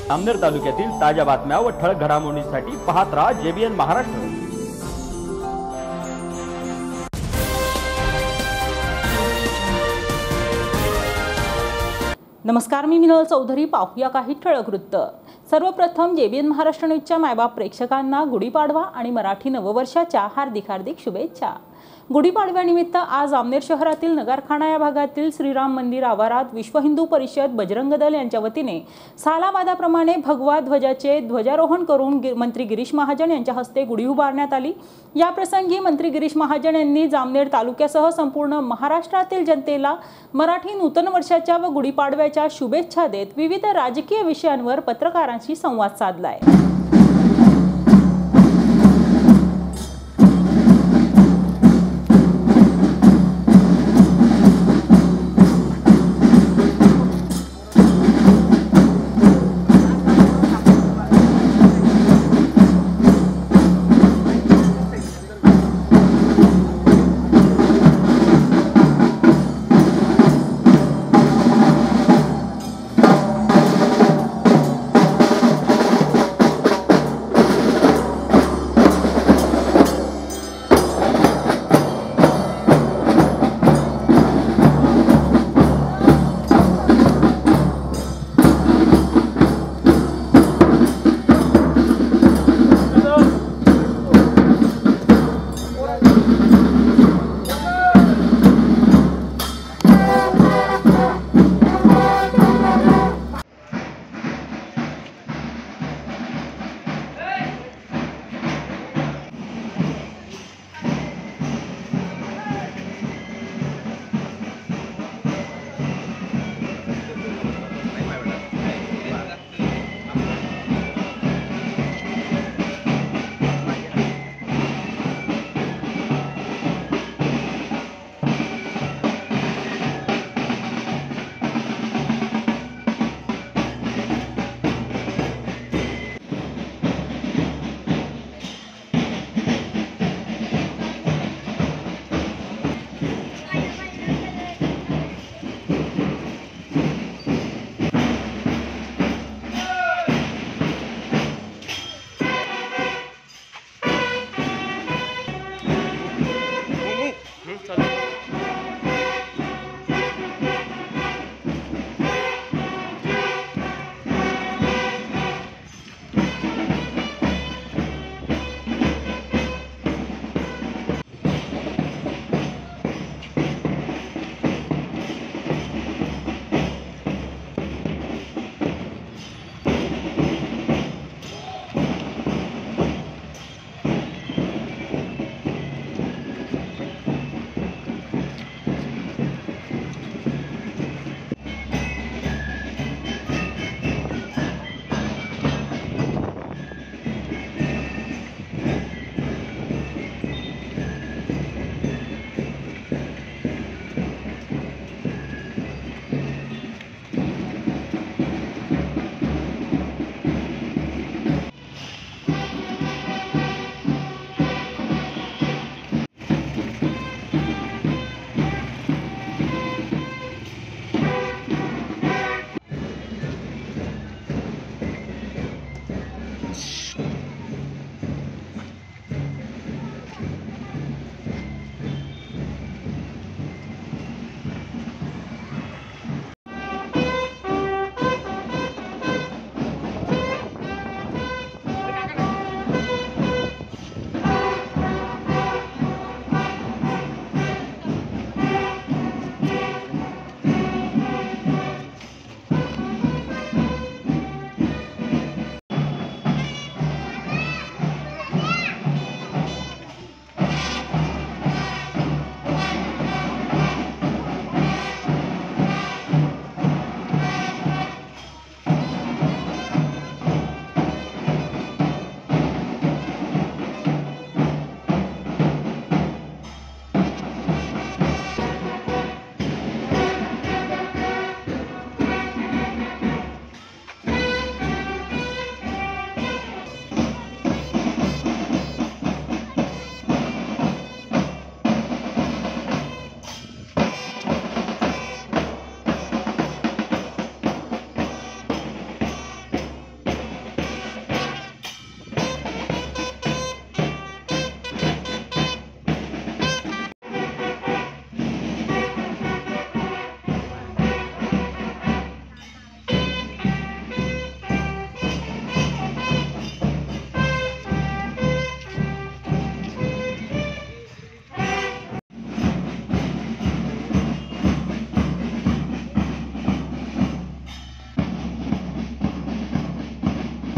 जामनेर तालुक्यातील ताज्या बातम्या व ठळक घडामोडींसाठी पाहत राहा JBN महाराष्ट्र। नमस्कार, मी मिनल चौधरी। पाहूया काही ठळक वृत्त। सर्वप्रथम JBN महाराष्ट्र न्यूजच्या मायबाप प्रेक्षकांना गुढीपाडवा आणि मराठी नववर्षाच्या हार्दिक शुभेच्छा। गुढीपाडव्यानिमित्त आज जामनेर शहरातील नगरखाना या भागातील श्रीराम मंदिर आवारात विश्व हिंदू परिषद बजरंग दल यांच्या वतीने सालाबादाप्रमाणे भगवा ध्वजाचे ध्वजारोहण करून मंत्री गिरीश महाजन यांच्या हस्ते गुढी उभारण्यात आली। या प्रसंगी मंत्री गिरीश महाजन यांनी जामनेर तालुक्यासह संपूर्ण महाराष्ट्रातील जनतेला मराठी नूतन वर्षाच्या व गुढीपाडव्याच्या शुभेच्छा देत विविध राजकीय विषयांवर पत्रकारांशी संवाद साधलाय।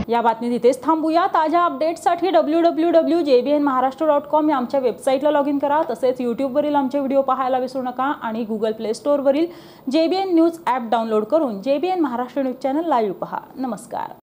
या बातमी तिथेच थांबूया। ताज्या अपडेट्ससाठी www.jbnmaharashtra.com या आमच्या वेबसाईटला लॉग इन करा। तसेच यूट्यूबवरील आमचे व्हिडिओ पाहायला विसरू नका आणि गुगल प्ले स्टोअरवरील JBN न्यूज ॲप डाउनलोड करून JBN Maharashtra news channel live पहा। नमस्कार।